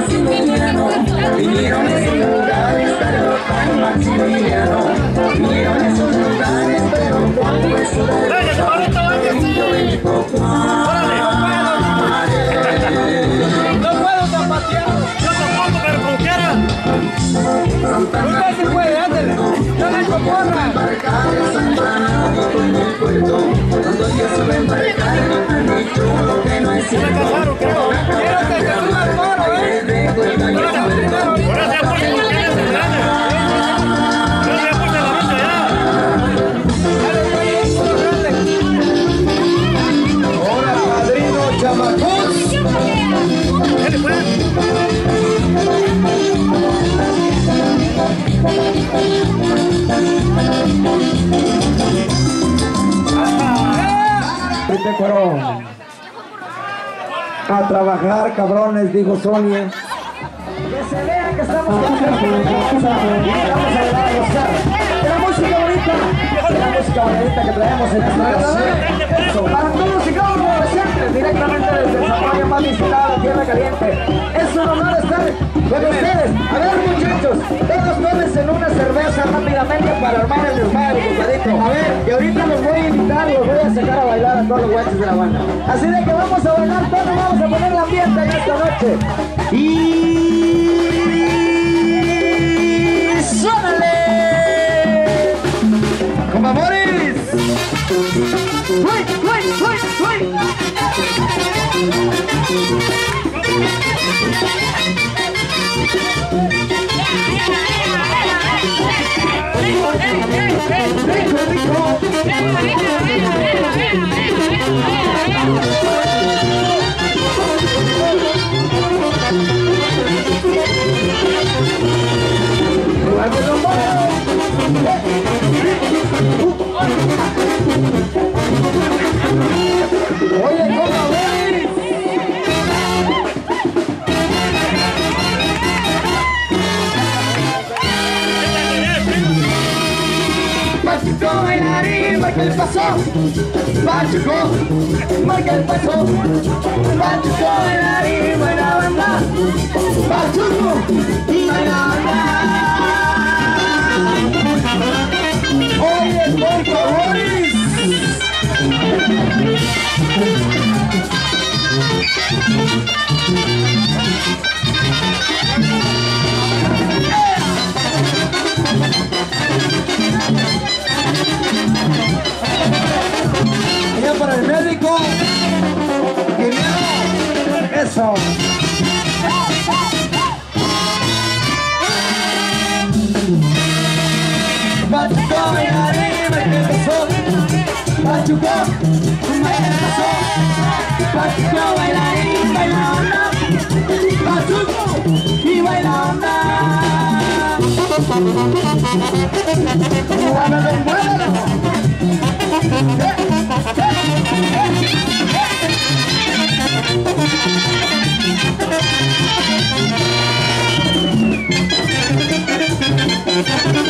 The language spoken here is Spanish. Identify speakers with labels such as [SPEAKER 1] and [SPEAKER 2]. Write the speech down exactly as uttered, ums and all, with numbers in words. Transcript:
[SPEAKER 1] Maximiliano, vinieron esos lugares, pero tan Maximiliano, vinieron esos lugares, pero cuando eso de yo vengo
[SPEAKER 2] no puedo zapatear.
[SPEAKER 3] Yo tampoco, pero como quiera.
[SPEAKER 2] Usted sí puede, ándale. Yo le echo porra.
[SPEAKER 1] embarcar en Santa y con el puerto. Cuando yo sube a embarcar, han dicho lo que no es
[SPEAKER 3] Me
[SPEAKER 1] cierto.
[SPEAKER 3] casaron, creo.
[SPEAKER 2] Quiero que se suba el coro, ¿eh?
[SPEAKER 3] Ahora se ha puesto porque eres el grande. Ahora se ha puesto la vista ya.
[SPEAKER 2] Dale, güey, puro grande.
[SPEAKER 4] Ahora, padrino chamacos.
[SPEAKER 3] Dale, pues.
[SPEAKER 4] Este fueron a trabajar, cabrones, dijo Sonia. Que se vea que estamos trabajando. Vamos a bailar, a gozar de la música bonita, de la música bonita que traemos en esta ocasión. Eso, para todos y cada uno de siempre, directamente desde el Zapallo más visitado, Tierra Caliente. Es un honor estar con ustedes. A ver, muchachos, todos tómense una cerveza rápidamente para armar el desmadre, compadrito. A ver, que ahorita los voy a invitar, los voy a sacar a bailar a todos los guachos de la banda. Así de que vamos a bailar todos, vamos a poner el ambiente en esta noche. Y... ¡súmale! ¡Compa Boris! ¡Uy, uy, uy, uy! ¡Rico, rico! Oye, ¿cómo ves? Pachuco bailarín, marca el paso. Pachuco, marca el paso. Pachuco bailarín, buena banda. Pachuco, buena banda. Oye, por favor. Ya para el médico. Genial. Eso. Pachuco bailarín, me empezó. Pachuco, me empezó. Pachuco bailarín, baila onda. Pachuco y baila onda. Muévelo, muévelo. Eh, eh, eh.